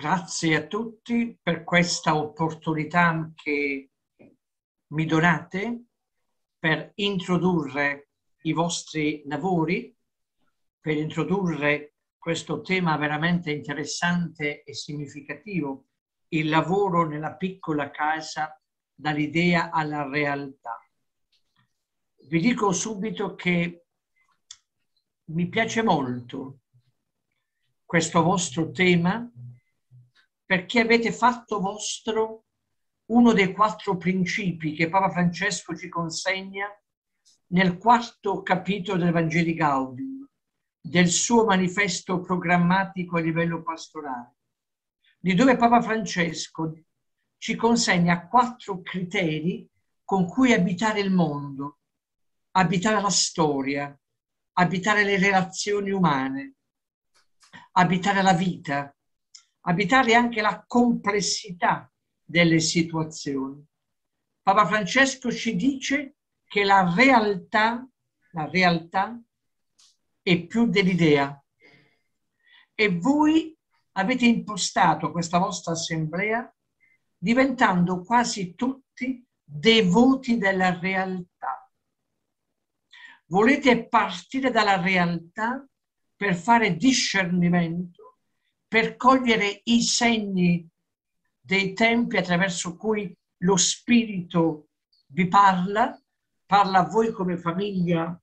Grazie a tutti per questa opportunità che mi donate per introdurre i vostri lavori, per introdurre questo tema veramente interessante e significativo, il lavoro nella piccola casa dall'idea alla realtà. Vi dico subito che mi piace molto questo vostro tema perché avete fatto vostro uno dei 4 principi che Papa Francesco ci consegna nel 4º capitolo del Vangeli Gaudium, del suo manifesto programmatico a livello pastorale, di dove Papa Francesco ci consegna 4 criteri con cui abitare il mondo, abitare la storia, abitare le relazioni umane, abitare la vita, abitare anche la complessità delle situazioni. Papa Francesco ci dice che la realtà è più dell'idea. E voi avete impostato questa vostra assemblea diventando quasi tutti devoti della realtà. Volete partire dalla realtà per fare discernimento, per cogliere i segni dei tempi attraverso cui lo Spirito vi parla a voi come famiglia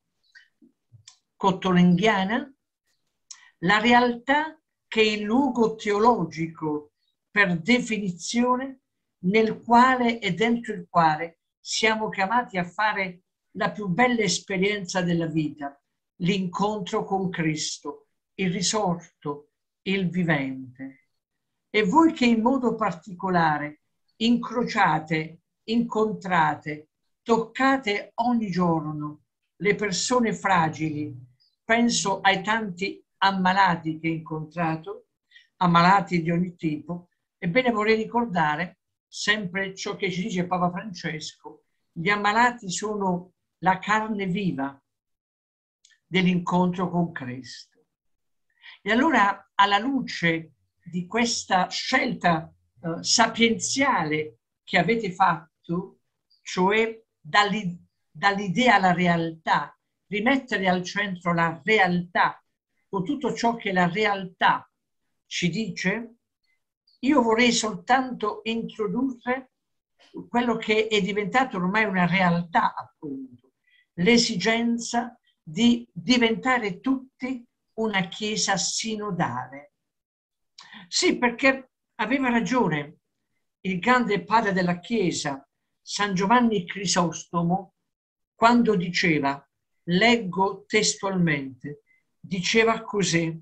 cottonenghiana, la realtà che è il luogo teologico per definizione nel quale e dentro il quale siamo chiamati a fare la più bella esperienza della vita, l'incontro con Cristo, il risorto, il vivente. E voi che in modo particolare incrociate, incontrate, toccate ogni giorno le persone fragili, penso ai tanti ammalati che ho incontrato, ammalati di ogni tipo, ebbene vorrei ricordare sempre ciò che ci dice Papa Francesco: gli ammalati sono la carne viva dell'incontro con Cristo. E allora, alla luce di questa scelta sapienziale che avete fatto, cioè dall'idea alla realtà, rimettere al centro la realtà con tutto ciò che la realtà ci dice, io vorrei soltanto introdurre quello che è diventato ormai una realtà, appunto, l'esigenza di diventare tutti una Chiesa sinodale. Sì, perché aveva ragione il grande padre della Chiesa, San Giovanni Crisostomo, quando diceva, leggo testualmente, diceva così: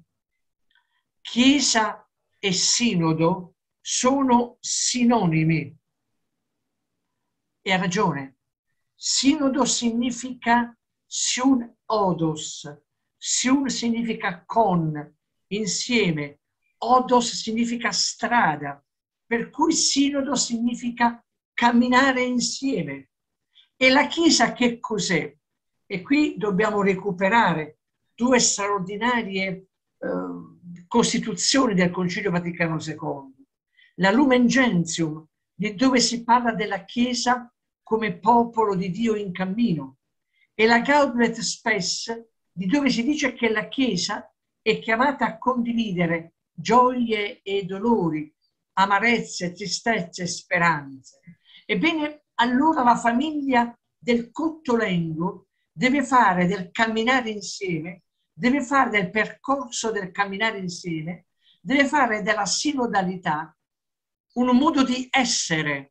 Chiesa e sinodo sono sinonimi. E ha ragione. Sinodo significa siun odos. Siun significa con, insieme. Odos significa strada. Per cui sinodo significa camminare insieme. E la Chiesa che cos'è? E qui dobbiamo recuperare 2 straordinarie costituzioni del Concilio Vaticano II. La Lumen Gentium, di dove si parla della Chiesa come popolo di Dio in cammino, e la Gaudium et Spes, di dove si dice che la Chiesa è chiamata a condividere gioie e dolori, amarezze, tristezze e speranze. Ebbene, allora la famiglia del Cottolengo deve fare del camminare insieme, deve fare del percorso del camminare insieme, deve fare della sinodalità un modo di essere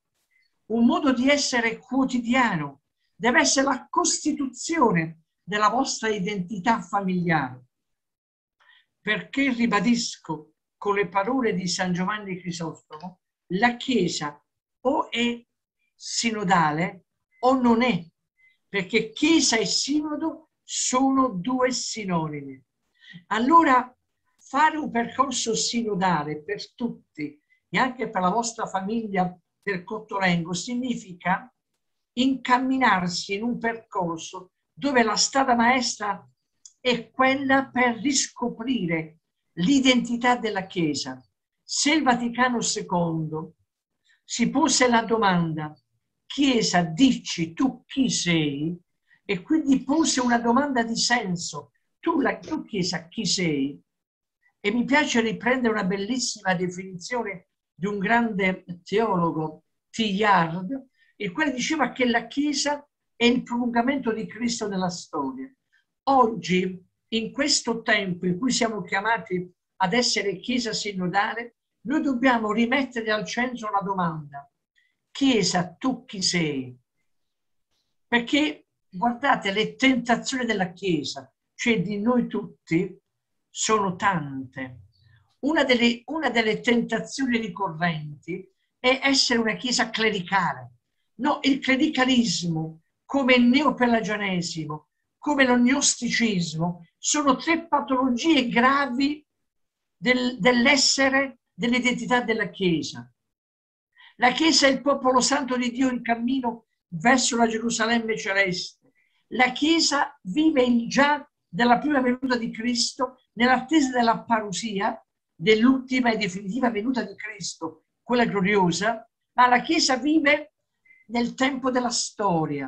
quotidiano, deve essere la costituzione della vostra identità familiare. Perché ribadisco con le parole di San Giovanni Crisostomo, la Chiesa o è sinodale o non è, perché Chiesa e sinodo sono 2 sinonimi. Allora, fare un percorso sinodale per tutti e anche per la vostra famiglia del Cottolengo significa incamminarsi in un percorso dove la strada maestra è quella per riscoprire l'identità della Chiesa se il Vaticano II si pose la domanda: Chiesa, dici tu chi sei? E quindi pose una domanda di senso: tu Chiesa, chi sei? E mi piace riprendere una bellissima definizione di un grande teologo, Teilhard, il quale diceva che la Chiesa è il prolungamento di Cristo nella storia. Oggi, in questo tempo in cui siamo chiamati ad essere Chiesa sinodale, noi dobbiamo rimettere al centro la domanda: Chiesa, tu chi sei? Perché, guardate, le tentazioni della Chiesa, cioè di noi tutti, sono tante. Una delle tentazioni ricorrenti è essere una Chiesa clericale. No, il clericalismo, come il neopelagianesimo, come lo gnosticismo, sono tre patologie gravi dell'essere, dell'identità della Chiesa. La Chiesa è il popolo santo di Dio in cammino verso la Gerusalemme celeste. La Chiesa vive il già della prima venuta di Cristo nell'attesa della parusia, dell'ultima e definitiva venuta di Cristo, quella gloriosa, ma la Chiesa vive nel tempo della storia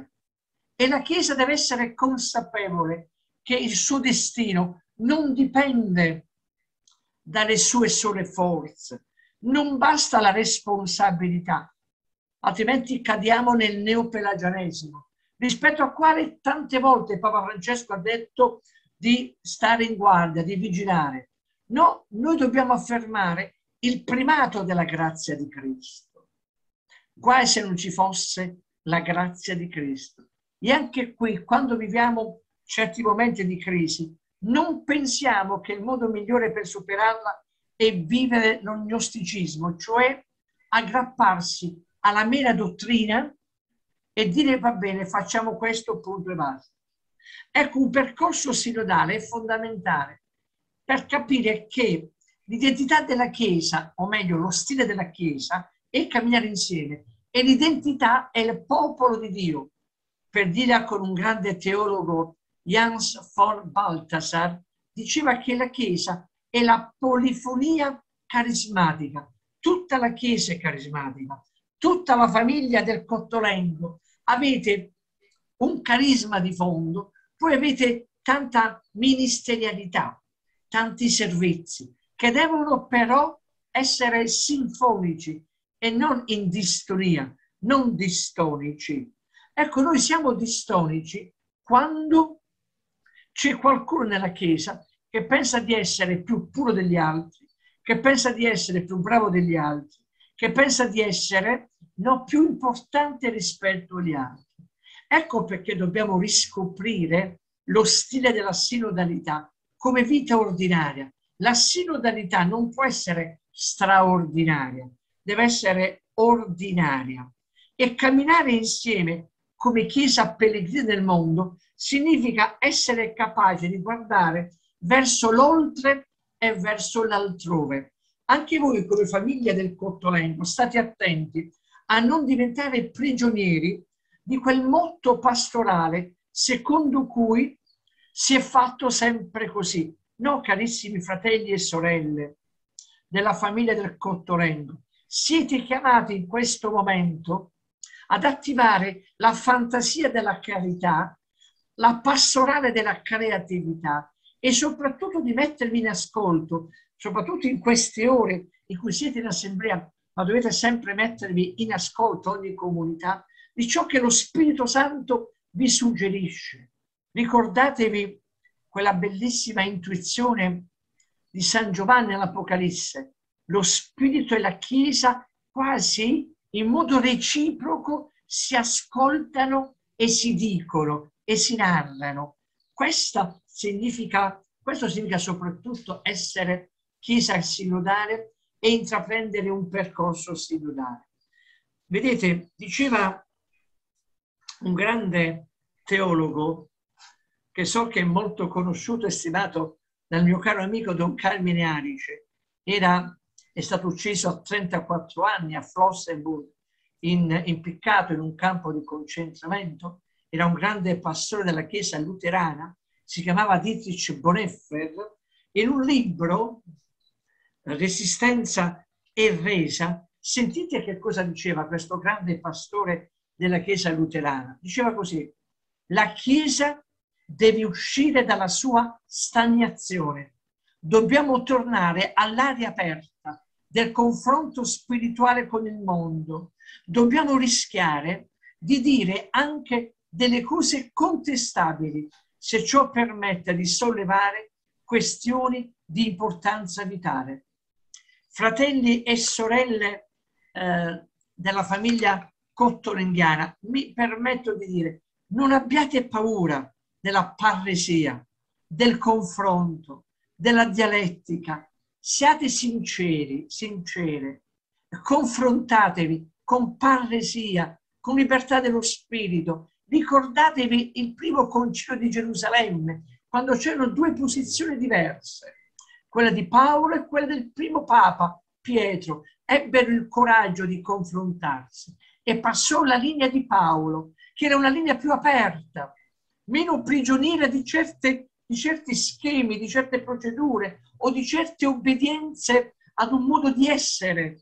e la Chiesa deve essere consapevole che il suo destino non dipende dalle sue sole forze. Non basta la responsabilità, altrimenti cadiamo nel neopelagianesimo, rispetto al quale tante volte Papa Francesco ha detto di stare in guardia, di vigilare. No, noi dobbiamo affermare il primato della grazia di Cristo. Guai se non ci fosse la grazia di Cristo. E anche qui, quando viviamo certi momenti di crisi, non pensiamo che il modo migliore per superarla è vivere lo gnosticismo, cioè aggrapparsi alla mera dottrina e dire va bene, facciamo questo, punto e basta. Ecco, un percorso sinodale è fondamentale per capire che l'identità della Chiesa, o meglio lo stile della Chiesa, è camminare insieme e l'identità è il popolo di Dio. Per dire con un grande teologo, Jans von Balthasar, diceva che la Chiesa è la polifonia carismatica. Tutta la Chiesa è carismatica, tutta la famiglia del Cottolengo avete un carisma di fondo, poi avete tanta ministerialità, tanti servizi che devono però essere sinfonici e non in distonia, non distonici. Ecco, noi siamo distonici quando c'è qualcuno nella Chiesa che pensa di essere più puro degli altri, che pensa di essere più bravo degli altri, che pensa di essere più importante rispetto agli altri. Ecco perché dobbiamo riscoprire lo stile della sinodalità come vita ordinaria. La sinodalità non può essere straordinaria, deve essere ordinaria. E camminare insieme come Chiesa pellegrina del mondo significa essere capaci di guardare verso l'oltre e verso l'altrove. Anche voi come famiglia del Cottolengo state attenti a non diventare prigionieri di quel motto pastorale secondo cui si è fatto sempre così. No, carissimi fratelli e sorelle della famiglia del Cottolengo, siete chiamati in questo momento ad attivare la fantasia della carità, la pastorale della creatività e soprattutto di mettervi in ascolto, soprattutto in queste ore in cui siete in assemblea, ma dovete sempre mettervi in ascolto ogni comunità, di ciò che lo Spirito Santo vi suggerisce. Ricordatevi quella bellissima intuizione di San Giovanni all'Apocalisse. Lo Spirito e la Chiesa quasi in modo reciproco si ascoltano e si dicono e si narrano. Questo significa soprattutto essere Chiesa sinodale e intraprendere un percorso sinodale. Vedete, diceva un grande teologo che so che è molto conosciuto e stimato dal mio caro amico Don Carmine Arice, è stato ucciso a 34 anni a Flossenburg, impiccato in un campo di concentramento. Era un grande pastore della Chiesa luterana, si chiamava Dietrich Bonhoeffer. In un libro, Resistenza e resa. Sentite che cosa diceva questo grande pastore della Chiesa luterana. Diceva così: la Chiesa deve uscire dalla sua stagnazione. Dobbiamo tornare all'aria aperta del confronto spirituale con il mondo. Dobbiamo rischiare di dire anche delle cose contestabili, se ciò permette di sollevare questioni di importanza vitale. Fratelli e sorelle della famiglia cottolenghana, mi permetto di dire: non abbiate paura della parresia, del confronto, della dialettica. Siate sinceri, sincere, confrontatevi con parresia, con libertà dello spirito. Ricordatevi il primo concilio di Gerusalemme, quando c'erano due posizioni diverse, quella di Paolo e quella del primo Papa Pietro. Ebbero il coraggio di confrontarsi e passò la linea di Paolo, che era una linea più aperta, meno prigioniera di certi schemi, di certe procedure o di certe obbedienze ad un modo di essere,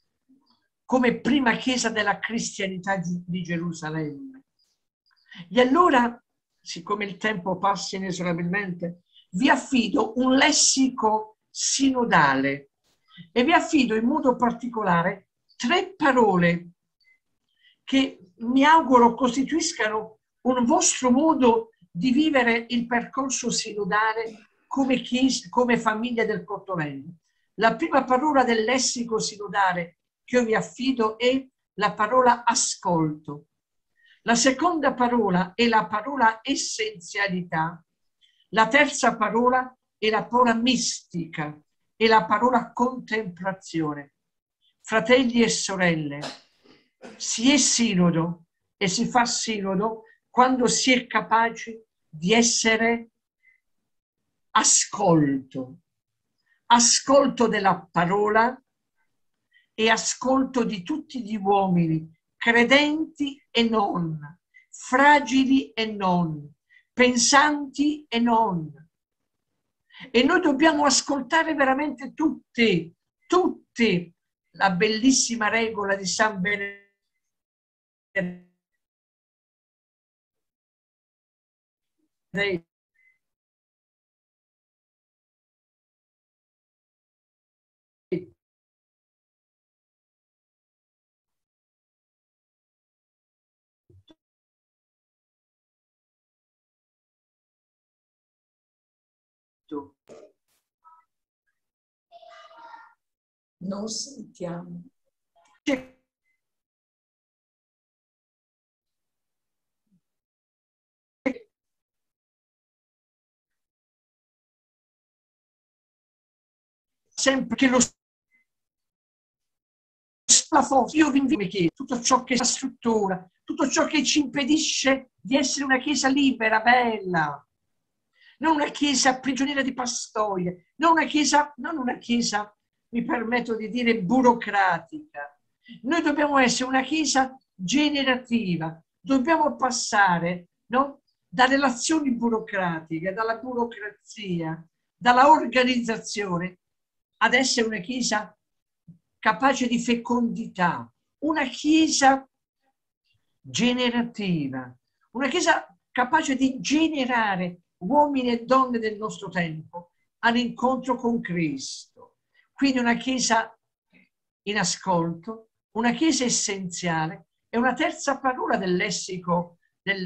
come prima chiesa della cristianità di Gerusalemme. E allora, siccome il tempo passa inesorabilmente, vi affido un lessico sinodale e vi affido in modo particolare 3 parole che mi auguro costituiscano un vostro modo di vivere il percorso sinodale come chiesa, come famiglia del Cottolengo. La prima parola del lessico sinodale che io vi affido è la parola ascolto. La seconda parola è la parola essenzialità. La terza parola è la parola mistica e la parola contemplazione. Fratelli e sorelle, si è sinodo e si fa sinodo quando si è capaci di essere ascolto. Ascolto della parola e ascolto di tutti gli uomini, credenti e non, fragili e non, pensanti e non. E noi dobbiamo ascoltare veramente tutti, tutti. La bellissima regola di San Benedetto Non sentiamo. Sempre che lo splafone, io vi invito a chiedere tutto ciò che è la struttura, tutto ciò che ci impedisce di essere una chiesa libera, bella, non una chiesa prigioniera di pastoie, non una chiesa, mi permetto di dire, burocratica. Noi dobbiamo essere una chiesa generativa, dobbiamo passare, no, da relazioni burocratiche, dalla burocrazia, dalla organizzazione, ad essere una chiesa capace di fecondità, una chiesa generativa, una chiesa capace di generare uomini e donne del nostro tempo all'incontro con Cristo. Quindi una chiesa in ascolto, una chiesa essenziale e una terza parola del lessico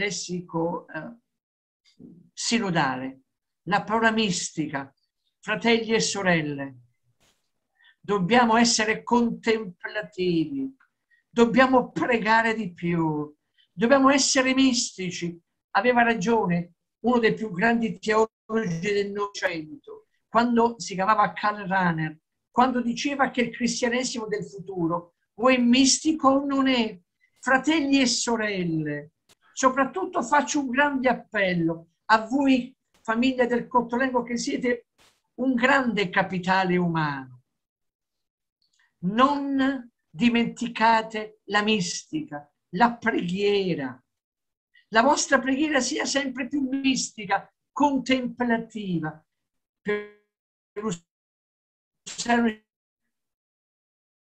sinodale, la parola mistica. Fratelli e sorelle, dobbiamo essere contemplativi, dobbiamo pregare di più, dobbiamo essere mistici. Aveva ragione uno dei più grandi teologi del Novecento, quando si chiamava Karl Rahner, quando diceva che il cristianesimo del futuro o è mistico o non è. Fratelli e sorelle, soprattutto faccio un grande appello a voi, famiglia del Cottolengo, che siete un grande capitale umano. Non dimenticate la mistica, la preghiera. La vostra preghiera sia sempre più mistica, contemplativa, per usare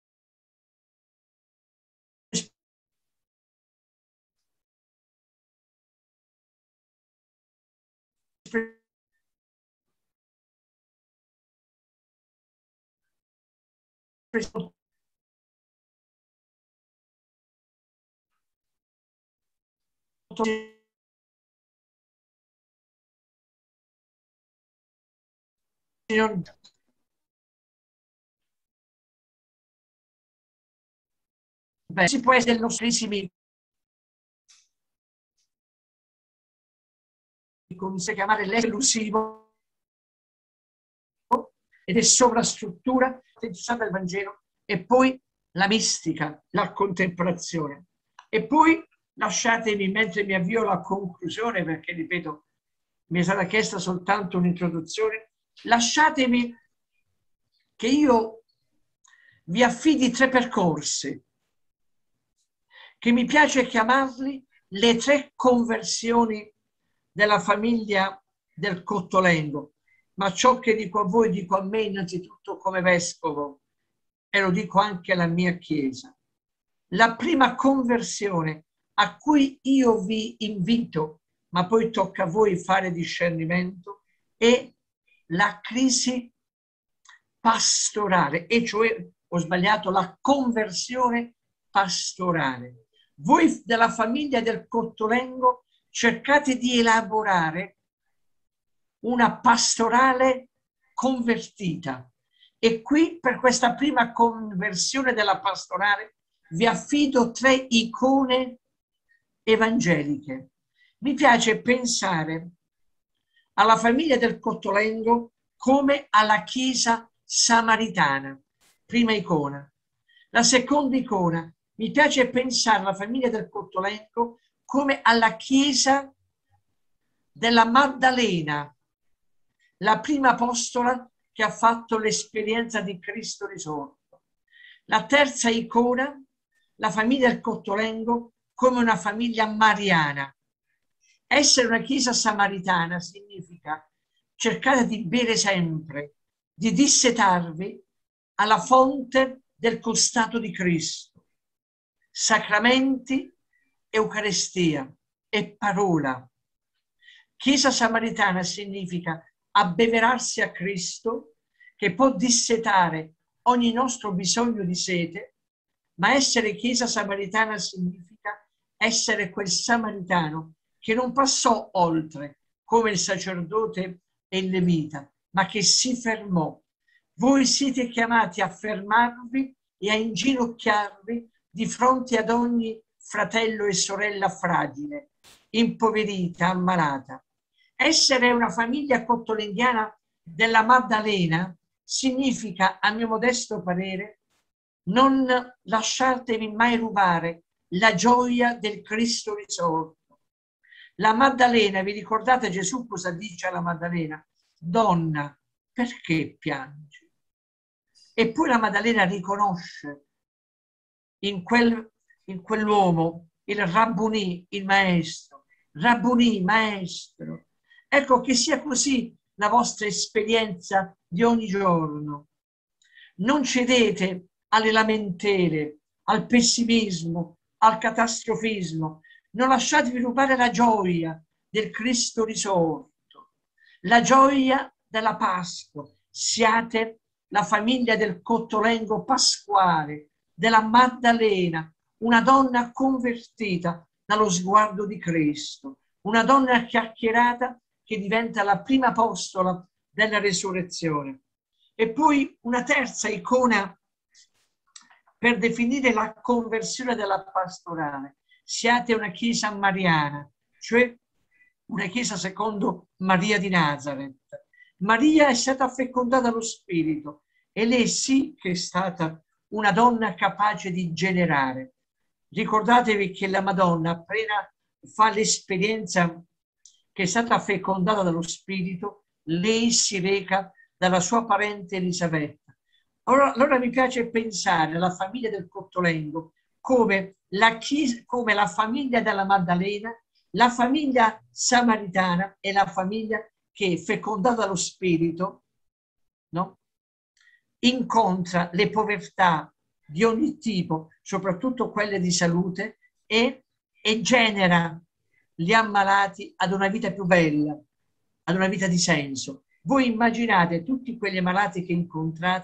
Beh, si può essere nostrisimi, come si chiama l'esclusivo, ed è sovrastruttura del Vangelo, e poi la mistica, la contemplazione. E poi lasciatemi, mentre mi avvio alla conclusione, perché ripeto, mi è stata chiesta soltanto un'introduzione, lasciatemi che io vi affidi 3 percorsi, che mi piace chiamarli le 3 conversioni della famiglia del Cottolengo. Ma ciò che dico a voi, dico a me innanzitutto come vescovo, e lo dico anche alla mia Chiesa. La prima conversione a cui io vi invito, ma poi tocca a voi fare discernimento, è la crisi pastorale, e cioè, ho sbagliato, la conversione pastorale. Voi della famiglia del Cottolengo cercate di elaborare una pastorale convertita, e qui per questa prima conversione della pastorale vi affido 3 icone evangeliche. Mi piace pensare alla famiglia del Cottolengo come alla Chiesa samaritana, prima icona. La seconda icona, mi piace pensare alla famiglia del Cottolengo come alla Chiesa della Maddalena, la prima apostola che ha fatto l'esperienza di Cristo risorto. La terza icona, la famiglia del Cottolengo come una famiglia mariana. Essere una chiesa samaritana significa cercare di bere sempre, di dissetarvi alla fonte del costato di Cristo. Sacramenti, Eucaristia e parola. Chiesa samaritana significa abbeverarsi a Cristo, che può dissetare ogni nostro bisogno di sete, ma essere Chiesa samaritana significa essere quel samaritano che non passò oltre come il sacerdote e il levita, ma che si fermò. Voi siete chiamati a fermarvi e a inginocchiarvi di fronte ad ogni fratello e sorella fragile, impoverita, ammalata. Essere una famiglia cottolenghiana della Maddalena significa, a mio modesto parere, non lasciatevi mai rubare la gioia del Cristo risorto. La Maddalena, vi ricordate Gesù cosa dice alla Maddalena? Donna, perché piangi? Eppure la Maddalena riconosce in quell'uomo il Rabbunì, il maestro. Rabbunì, maestro. Ecco, che sia così la vostra esperienza di ogni giorno. Non cedete alle lamentele, al pessimismo, al catastrofismo. Non lasciatevi rubare la gioia del Cristo risorto, la gioia della Pasqua. Siate la famiglia del Cottolengo pasquale, della Maddalena, una donna convertita dallo sguardo di Cristo, una donna chiacchierata che diventa la prima apostola della resurrezione. E poi una terza icona per definire la conversione della pastorale. Siate una chiesa mariana, cioè una chiesa secondo Maria di Nazareth. Maria è stata fecondata dallo Spirito, e lei sì che è stata una donna capace di generare. Ricordatevi che la Madonna, appena fa l'esperienza che è stata fecondata dallo Spirito, lei si reca dalla sua parente Elisabetta. Allora mi piace pensare alla famiglia del Cottolengo come la famiglia della Maddalena, la famiglia samaritana e la famiglia che, fecondata dallo Spirito, no? Incontra le povertà di ogni tipo, soprattutto quelle di salute, e genera gli ammalati ad una vita più bella, ad una vita di senso. Voi immaginate tutti quegli ammalati che incontrate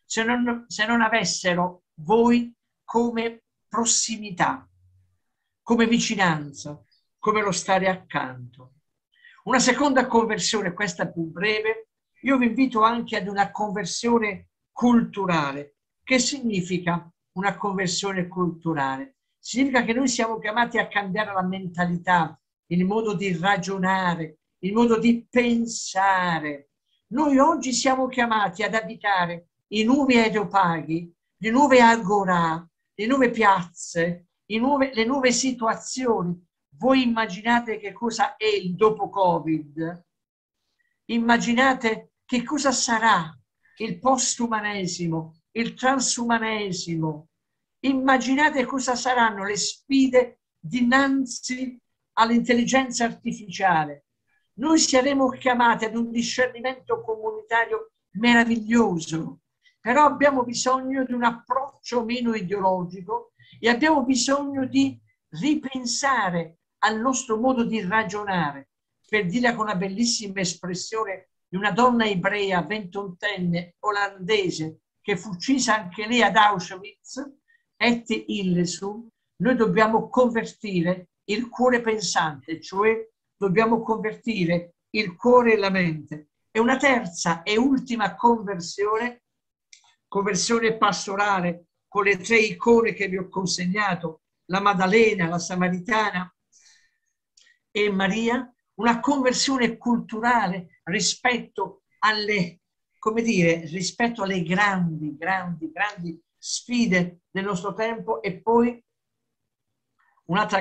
se non avessero voi come prossimità, come vicinanza, come lo stare accanto. Una seconda conversione, questa più breve, io vi invito anche ad una conversione culturale. Che significa una conversione culturale? Significa che noi siamo chiamati a cambiare la mentalità, il modo di ragionare, il modo di pensare. Noi oggi siamo chiamati ad abitare i nuovi aeropaghi, le nuove agorà, le nuove piazze, le nuove situazioni. Voi immaginate che cosa è il dopo Covid? Immaginate che cosa sarà il postumanesimo, il transumanesimo. Immaginate cosa saranno le sfide dinanzi all'intelligenza artificiale. Noi saremo chiamati ad un discernimento comunitario meraviglioso, però abbiamo bisogno di un approccio meno ideologico e abbiamo bisogno di ripensare al nostro modo di ragionare. Per dire con una bellissima espressione di una donna ebrea, 21enne, olandese, che fu uccisa anche lei ad Auschwitz, et illesum, noi dobbiamo convertire il cuore pensante, cioè dobbiamo convertire il cuore e la mente. E una terza e ultima conversione pastorale, con le 3 icone che vi ho consegnato, la Maddalena, la Samaritana e Maria, una conversione culturale rispetto alle, come dire, rispetto alle grandi sfide del nostro tempo. E poi un'altra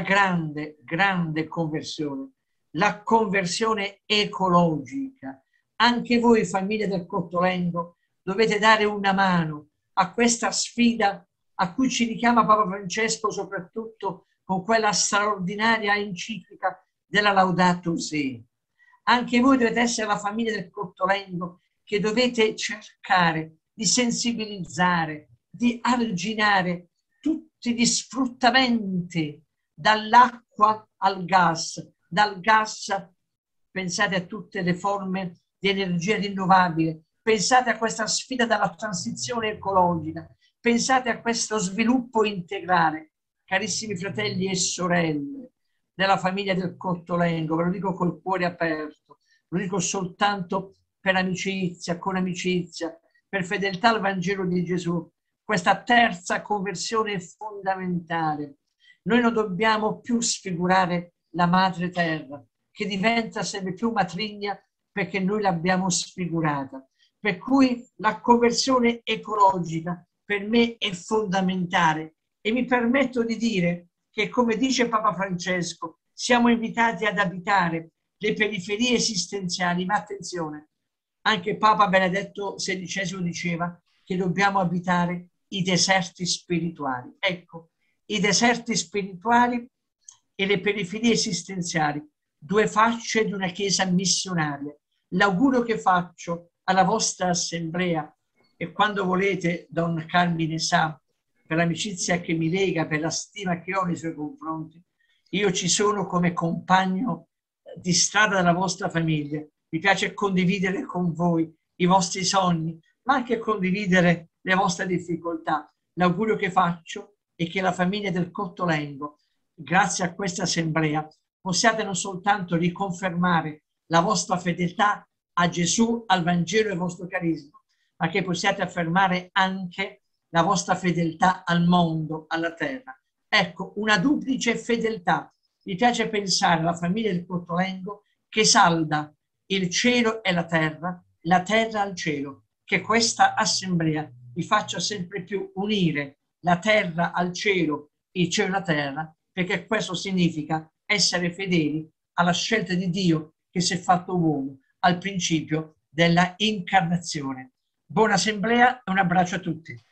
grande conversione, la conversione ecologica. Anche voi, famiglie del Cottolengo, dovete dare una mano a questa sfida a cui ci richiama Papa Francesco, soprattutto con quella straordinaria enciclica della Laudato Si. Anche voi dovete essere la famiglia del Cottolengo, che dovete cercare di sensibilizzare, di arginare tutti gli sfruttamenti, dall'acqua al gas, dal gas, pensate a tutte le forme di energia rinnovabile, pensate a questa sfida della transizione ecologica, pensate a questo sviluppo integrale. Carissimi fratelli e sorelle della famiglia del Cottolengo, ve lo dico col cuore aperto, lo dico soltanto per amicizia, con amicizia, per fedeltà al Vangelo di Gesù. Questa terza conversione è fondamentale. Noi non dobbiamo più sfigurare la madre terra, che diventa sempre più matrigna perché noi l'abbiamo sfigurata. Per cui la conversione ecologica per me è fondamentale, e mi permetto di dire che, come dice Papa Francesco, siamo invitati ad abitare le periferie esistenziali, ma attenzione, anche Papa Benedetto XVI diceva che dobbiamo abitare i deserti spirituali. Ecco, i deserti spirituali e le periferie esistenziali, 2 facce di una chiesa missionaria. L'augurio che faccio alla vostra assemblea, e quando volete, Don Carmine sa, per l'amicizia che mi lega, per la stima che ho nei suoi confronti, io ci sono come compagno di strada della vostra famiglia. Mi piace condividere con voi i vostri sogni, ma anche condividere le vostre difficoltà. L'augurio che faccio è che la famiglia del Cottolengo, grazie a questa assemblea, possiate non soltanto riconfermare la vostra fedeltà a Gesù, al Vangelo e al vostro carisma, ma che possiate affermare anche la vostra fedeltà al mondo, alla terra. Ecco, una duplice fedeltà. Mi piace pensare alla famiglia del Cottolengo che salda il cielo e la terra al cielo. Che questa assemblea vi faccia sempre più unire la terra al cielo, il cielo alla terra, perché questo significa essere fedeli alla scelta di Dio che si è fatto uomo, al principio della incarnazione. Buona assemblea e un abbraccio a tutti.